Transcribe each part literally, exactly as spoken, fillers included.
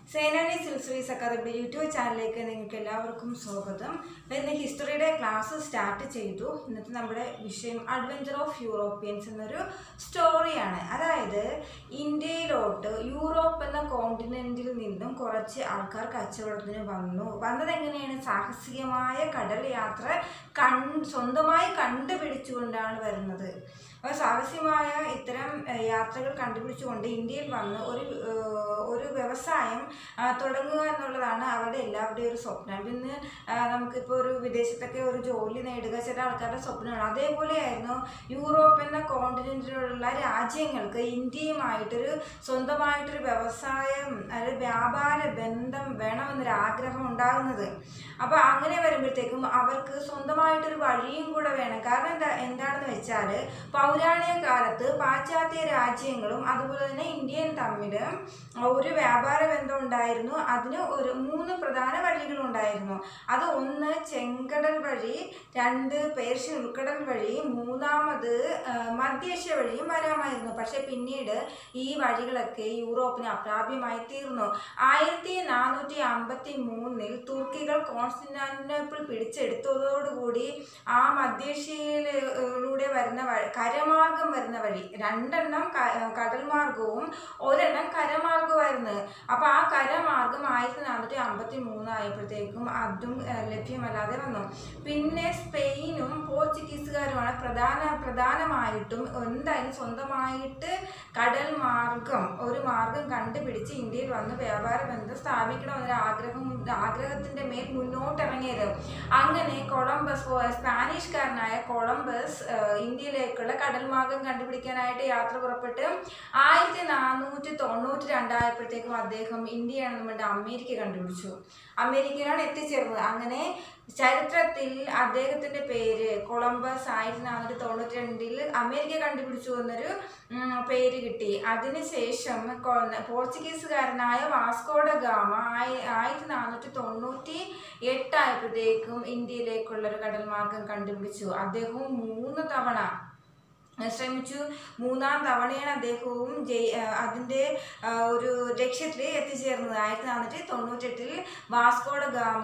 സേനാനി സിൽസറീസ് അക്കാദമിയുടെ യൂട്യൂബ് ചാനലിലേക്ക് നിങ്ങൾക്ക് എല്ലാവർക്കും സ്വാഗതം. അപ്പോൾ ഇന്ന് ഹിസ്റ്ററിയുടെ ക്ലാസ് സ്റ്റാർട്ട് ചെയ്തു. ഇന്നത്തെ നമ്മുടെ വിഷയം അഡ്വഞ്ചർ ഓഫ് യൂറോപ്യൻസ് എന്നൊരു സ്റ്റോറിയാണ്. അതായത് ഇന്ത്യയിലോട്ട് യൂറോപ്പ് എന്ന കോണ്ടിനെൻറ്റിൽ നിന്നും കുറച്ച് ആൾക്കാർ കച്ചവടത്തിന് വന്നു. വന്നത് എങ്ങനെയാണ്? സാഹസികമായ കടൽ യാത്ര കൺ സ്വന്തമായി കണ്ടുപിടിച്ചുകൊണ്ടാണ് വരുന്നത്. അപ്പോൾ സാഹസികമായ ഇത്തരം യാത്രകൾ കണ്ടുപിടിച്ചുകൊണ്ട് ഇന്ത്യയിൽ വന്ന് ഒരു ഒരു വ്യവസായം തുടങ്ങുക എന്നുള്ളതാണ് അവരുടെ എല്ലാവരുടെയും ഒരു സ്വപ്നം. പിന്നെ നമുക്കിപ്പോൾ ഒരു വിദേശത്തൊക്കെ ഒരു ജോലി നേടുക ചില ആൾക്കാരുടെ സ്വപ്നമാണ്. അതേപോലെയായിരുന്നു യൂറോപ്പ് എന്ന കോണ്ടിനെൻറ്റിലുള്ള രാജ്യങ്ങൾക്ക് ഇന്ത്യയുമായിട്ടൊരു സ്വന്തമായിട്ടൊരു വ്യവസായം അല്ലെങ്കിൽ വ്യാപാര ബന്ധം വേണമെന്നൊരു ആഗ്രഹം ഉണ്ടാകുന്നത്. അപ്പോൾ അങ്ങനെ വരുമ്പോഴത്തേക്കും അവർക്ക് സ്വന്തമായിട്ടൊരു വഴിയും കൂടെ വേണം. കാരണം എന്താ എന്താണെന്ന് വെച്ചാൽ പൗരാണിക കാലത്ത് പാശ്ചാത്യ രാജ്യങ്ങളും അതുപോലെ തന്നെ ഇന്ത്യയും തമ്മിൽ ഒരു വ്യാപാര ബന്ധം ഉണ്ടായിരുന്നു. അതിന് ഒരു മൂന്ന് പ്രധാന വഴികളുണ്ടായിരുന്നു. അത് ഒന്ന് ചെങ്കടൽ വഴി, രണ്ട് പേർഷ്യൻ ഉൾക്കടൽ വഴി, മൂന്നാമത് മധ്യേഷ്യ വഴിയും വരാമായിരുന്നു. പക്ഷെ പിന്നീട് ഈ വഴികളൊക്കെ യൂറോപ്പിന് അപ്രാപ്യമായി തീർന്നു. ആയിരത്തി നാനൂറ്റി അമ്പത്തി മൂന്നിൽ തുർക്കികൾ കോൺസ്റ്റാന്റിനോപ്പിൾ പിടിച്ചെടുത്തതോടുകൂടി ആ മധ്യേഷ്യയിലൂടെ വരുന്ന കരമാർഗം വരുന്ന വഴി, രണ്ടെണ്ണം കടൽ മാർഗവും ഒരെണ്ണം കരമാർഗമായിരുന്നു. അപ്പോൾ ആ കരമാർഗം ആയിരത്തി നാനൂറ്റി അമ്പത്തി മൂന്നായപ്പോഴത്തേക്കും അതും ലഭ്യമല്ലാതെ വന്നു. പിന്നെ സ്പെയിനും പോർച്ചുഗീസുകാരുമാണ് പ്രധാന പ്രധാനമായിട്ടും എന്തായാലും സ്വന്തമായിട്ട് കടൽ മാർഗം ഒരു മാർഗം കണ്ടുപിടിച്ച് ഇന്ത്യയിൽ വന്ന് വ്യാപാര ബന്ധം സ്ഥാപിക്കണമെന്നൊരു ആഗ്രഹം ആഗ്രഹത്തിൻ്റെ മേൽ മുന്നോട്ടിറങ്ങിയത്. അങ്ങനെ കൊളംബസ് സ്പാനിഷ്കാരനായ കൊളംബസ് ഇന്ത്യയിലേക്കുള്ള കടൽ മാർഗം കണ്ടുപിടിക്കാനായിട്ട് യാത്ര പുറപ്പെട്ട് ആയിരത്തി നാനൂറ്റി തൊണ്ണൂറ്റി രണ്ടായപ്പോഴത്തേക്കും അദ്ദേഹം ഇന്ത്യയാണ് നമ്മുടെ അമേരിക്ക കണ്ടുപിടിച്ചു. അമേരിക്കയിലാണ് എത്തിച്ചേർന്നത്. അങ്ങനെ ചരിത്രത്തിൽ അദ്ദേഹത്തിൻ്റെ പേര് കൊളംബസ് ആയിരത്തി നാനൂറ്റി തൊണ്ണൂറ്റി രണ്ടിൽ അമേരിക്ക കണ്ടുപിടിച്ചു എന്നൊരു പേര് കിട്ടി. അതിനുശേഷം പോർച്ചുഗീസുകാരനായ വാസ്കോ ഡ ഗാമ ആയി ആയിരത്തി നാനൂറ്റി തൊണ്ണൂറ്റി എട്ടായപ്പോഴത്തേക്കും ഇന്ത്യയിലേക്കുള്ളൊരു കടൽ മാർഗം കണ്ടുപിടിച്ചു. അദ്ദേഹവും മൂന്ന് തവണ ശ്രമിച്ചു. മൂന്നാം തവണയാണ് അദ്ദേഹവും ജയ് അതിൻ്റെ ഒരു ലക്ഷ്യത്തിൽ എത്തിച്ചേർന്നത്. ആയിരത്തി നാനൂറ്റി തൊണ്ണൂറ്റെട്ടിൽ വാസ്കോ ഡ ഗാമ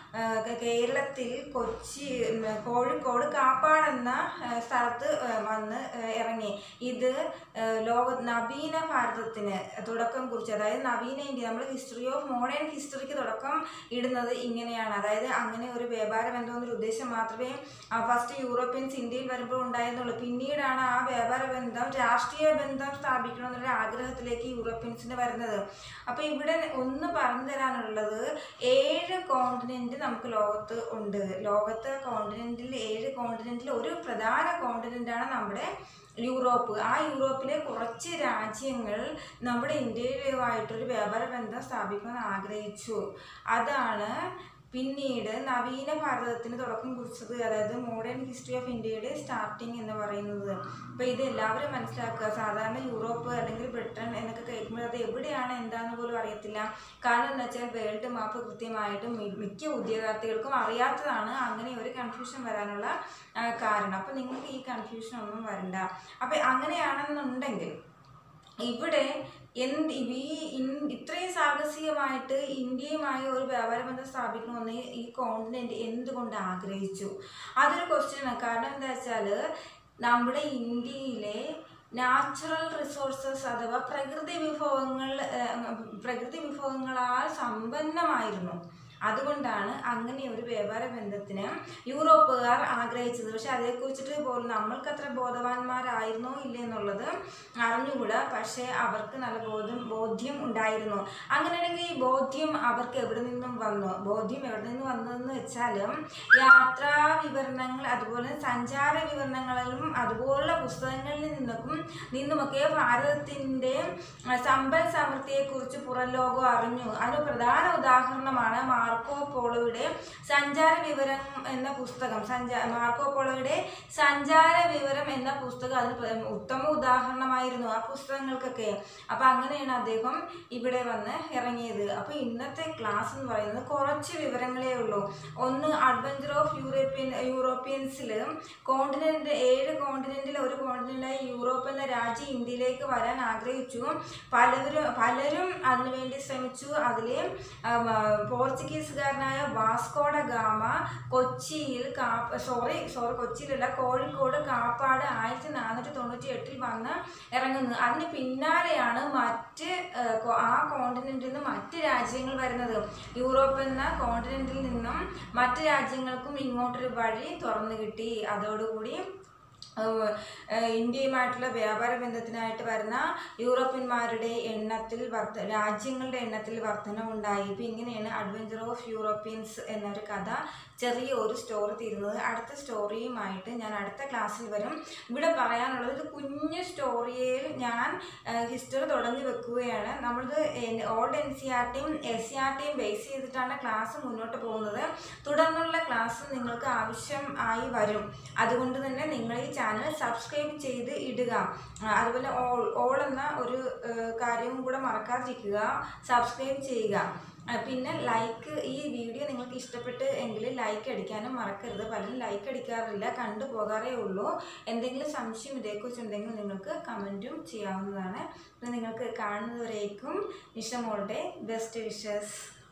കേരളത്തിൽ കൊച്ചി കോഴിക്കോട് കാപ്പാട് എന്ന സ്ഥലത്ത് വന്ന് ഇറങ്ങി. ഇത് ലോക നവീന ഭാരതത്തിന് തുടക്കം കുറിച്ച്, അതായത് നവീന ഇന്ത്യ, നമ്മൾ ഹിസ്റ്ററി ഓഫ് മോഡേൺ ഹിസ്റ്ററിക്ക് തുടക്കം ഇടുന്നത് ഇങ്ങനെയാണ്. അതായത് അങ്ങനെ ഒരു വ്യാപാര ബന്ധം എന്നൊരു ഉദ്ദേശം മാത്രമേ ഫസ്റ്റ് യൂറോപ്യൻസ് ഇന്ത്യയിൽ വരുമ്പോൾ ഉണ്ടായിരുന്നുള്ളൂ. പിന്നീടാണ് ആ വ്യാപാര ബന്ധം രാഷ്ട്രീയ ബന്ധം സ്ഥാപിക്കണമെന്നുള്ള ആഗ്രഹത്തിലേക്ക് യൂറോപ്യൻസിന് വരുന്നത്. അപ്പോൾ ഇവിടെ ഒന്ന് പറഞ്ഞു തരാനുള്ളത്, ഏഴ് കോണ്ടിനെൻറ്റ് നമുക്ക് ലോകത്ത് ഉണ്ട്. ലോകത്ത് കോണ്ടിനെൻറ്റിൽ ഏഴ് കോണ്ടിനെൻറ്റിൽ ഒരു പ്രധാന കോണ്ടിനെൻ്റാണ് നമ്മുടെ യൂറോപ്പ്. ആ യൂറോപ്പിലെ കുറച്ച് രാജ്യങ്ങൾ നമ്മുടെ ഇന്ത്യയിലുമായിട്ടൊരു വ്യാപാര ബന്ധം സ്ഥാപിക്കാൻ ആഗ്രഹിച്ചു. അതാണ് പിന്നീട് നവീന ഭാരതത്തിന് തുടക്കം കുറിച്ചത്, അതായത് മോഡേൺ ഹിസ്റ്ററി ഓഫ് ഇന്ത്യയുടെ സ്റ്റാർട്ടിങ് എന്ന് പറയുന്നത്. അപ്പോൾ ഇത് എല്ലാവരും മനസ്സിലാക്കുക. സാധാരണ യൂറോപ്പ് അല്ലെങ്കിൽ ബ്രിട്ടൻ എന്നൊക്കെ കേൾക്കുമ്പോൾ അത് എവിടെയാണ് എന്താണെന്ന് പോലും അറിയത്തില്ല. കാരണം എന്ന് വെച്ചാൽ വേൾഡ് മാപ്പ് കൃത്യമായിട്ടും മിക്ക ഉദ്യോഗാർത്ഥികൾക്കും അറിയാത്തതാണ്. അങ്ങനെ ഒരു കൺഫ്യൂഷൻ വരാനുള്ള കാരണം. അപ്പോൾ നിങ്ങൾക്ക് ഈ കൺഫ്യൂഷൻ ഒന്നും വരണ്ട. അപ്പോൾ അങ്ങനെയാണെന്നുണ്ടെങ്കിൽ ഇവിടെ എന്ത് ഈ ഇത്രയും സാഹസികമായിട്ട് ഇന്ത്യയുമായി ഒരു വ്യാപാര ബന്ധം സ്ഥാപിക്കണമെന്ന് ഈ കോണ്ടിനെൻറ്റ് എന്തുകൊണ്ട് ആഗ്രഹിച്ചു? അതൊരു ക്വസ്റ്റ്യനാണ്. കാരണം എന്താ വെച്ചാൽ നമ്മുടെ ഇന്ത്യയിലെ നാച്ചുറൽ റിസോഴ്സസ് അഥവാ പ്രകൃതി വിഭവങ്ങൾ പ്രകൃതി വിഭവങ്ങളാൽ സമ്പന്നമായിരുന്നു. അതുകൊണ്ടാണ് അങ്ങനെ ഒരു വ്യാപാര ബന്ധത്തിന് യൂറോപ്പുകാർ ആഗ്രഹിച്ചത്. പക്ഷെ അതേക്കുറിച്ചിട്ട് പോലും നമ്മൾക്കത്ര ബോധവാന്മാരായിരുന്നോ ഇല്ല എന്നുള്ളത് അറിഞ്ഞുകൂടാ. പക്ഷേ അവർക്ക് നല്ല ബോധം ബോധ്യം ഉണ്ടായിരുന്നു. അങ്ങനെയാണെങ്കിൽ ഈ ബോധ്യം അവർക്ക് എവിടെ നിന്നും വന്നു? ബോധ്യം എവിടെ നിന്ന് വന്നതെന്ന് വെച്ചാൽ യാത്രാ വിവരണങ്ങൾ, അതുപോലെ സഞ്ചാര വിവരണങ്ങളിലും അതുപോലുള്ള പുസ്തകങ്ങളിൽ നിന്നും നിന്നുമൊക്കെ ഭാരതത്തിൻ്റെ സമ്പൽ സമൃദ്ധിയെക്കുറിച്ച് പുറം ലോകം അറിഞ്ഞു. അതിന് പ്രധാന ഉദാഹരണമാണ് മാർ മാർക്കോ പോളോയുടെ സഞ്ചാര വിവരം എന്ന പുസ്തകം സഞ്ചാ മാർക്കോ പോളോയുടെ സഞ്ചാര വിവരം എന്ന പുസ്തകം അതിന് ഉത്തമ ഉദാഹരണമായിരുന്നു ആ പുസ്തകങ്ങൾക്കൊക്കെ. അപ്പം അങ്ങനെയാണ് അദ്ദേഹം ഇവിടെ വന്ന് ഇറങ്ങിയത്. അപ്പോൾ ഇന്നത്തെ ക്ലാസ് എന്ന് പറയുന്നത് കുറച്ച് വിവരങ്ങളേ ഉള്ളൂ. ഒന്ന്, അഡ്വഞ്ചർ ഓഫ് യൂറോപ്യൻ യൂറോപ്യൻസിൽ കോണ്ടിനെൻ്റ് ഏഴ് കോണ്ടിനെൻറ്റിൽ ഒരു കോണ്ടിനെൻ്റായി യൂറോപ്പ് എന്ന രാജ്യം ഇന്ത്യയിലേക്ക് വരാൻ ആഗ്രഹിച്ചു. പലവരും പലരും അതിനുവേണ്ടി ശ്രമിച്ചു. അതിൽ പോർച്ചുഗീസുകാരനായ വാസ്കോ ഡ ഗാമ കൊച്ചിയിൽ കാപ്പ സോറി സോറി കൊച്ചിയിലല്ല കോഴിക്കോട് കാപ്പാട് ആയിരത്തി നാനൂറ്റി തൊണ്ണൂറ്റി എട്ടിൽ വന്ന് ഇറങ്ങുന്നു. അതിന് പിന്നാലെയാണ് മറ്റ് ആ കോണ്ടിനെൻറ്റിൽ നിന്ന് മറ്റ് രാജ്യങ്ങൾ വരുന്നത്. യൂറോപ്പ് എന്ന കോണ്ടിനെൻറ്റിൽ നിന്നും മറ്റ് രാജ്യങ്ങൾക്കും ഇങ്ങോട്ടൊരു വഴി തുറന്നു കിട്ടി. അതോടുകൂടി ഇന്ത്യയുമായിട്ടുള്ള വ്യാപാര ബന്ധത്തിനായിട്ട് വരുന്ന യൂറോപ്യന്മാരുടെ എണ്ണത്തിൽ വർധ രാജ്യങ്ങളുടെ എണ്ണത്തിൽ വർധനവുണ്ടായി. ഇപ്പം ഇങ്ങനെയാണ് അഡ്വഞ്ചർ ഓഫ് യൂറോപ്യൻസ് എന്നൊരു കഥ ചെറിയ ഒരു സ്റ്റോറി തീരുന്നത്. അടുത്ത സ്റ്റോറിയുമായിട്ട് ഞാൻ അടുത്ത ക്ലാസ്സിൽ വരും. ഇവിടെ പറയാനുള്ളത് ഒരു കുഞ്ഞു സ്റ്റോറിയിൽ ഞാൻ ഹിസ്റ്ററി തുടങ്ങി വെക്കുകയാണ്. നമ്മളിത് ഓൾഡ് എൻ സി ആർ ടിയും എസ് സി ആർ ടിയും ബേസ് ചെയ്തിട്ടാണ് ക്ലാസ് മുന്നോട്ട് പോകുന്നത്. തുടർന്നുള്ള ക്ലാസ് നിങ്ങൾക്ക് ആവശ്യം ആയി വരും. അതുകൊണ്ട് തന്നെ നിങ്ങൾ ഈ ചാനൽ സബ്സ്ക്രൈബ് ചെയ്ത് ഇടുക. അതുപോലെ ഓൾ ഓൾ എന്ന ഒരു കാര്യവും കൂടെ മറക്കാതിരിക്കുക, സബ്സ്ക്രൈബ് ചെയ്യുക. പിന്നെ ലൈക്ക്, ഈ വീഡിയോ നിങ്ങൾക്ക് ഇഷ്ടപ്പെട്ട് എങ്കിൽ ലൈക്ക് അടിക്കാനും മറക്കരുത്. പലരും ലൈക്ക് അടിക്കാറില്ല, കണ്ടു പോകാറേ ഉള്ളൂ. എന്തെങ്കിലും സംശയം ഇതേക്കുറിച്ചുണ്ടെങ്കിൽ നിങ്ങൾക്ക് കമൻറ്റും ചെയ്യാവുന്നതാണ്. നിങ്ങൾക്ക് കാണുന്നതുവരേക്കും നിഷമോളുടെ ബെസ്റ്റ് വിഷസ്.